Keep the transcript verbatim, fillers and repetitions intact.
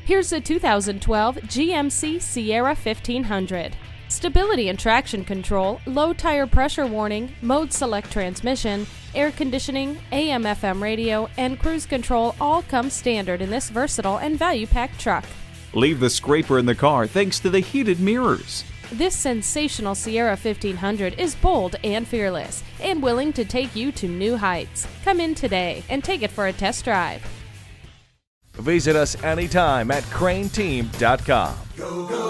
Here's a two thousand twelve G M C Sierra fifteen hundred. Stability and traction control, low tire pressure warning, mode select transmission, air conditioning, A M F M radio, and cruise control all come standard in this versatile and value-packed truck. Leave the scraper in the car thanks to the heated mirrors. This sensational Sierra fifteen hundred is bold and fearless and willing to take you to new heights. Come in today and take it for a test drive. Visit us anytime at crain team dot com. Go, go.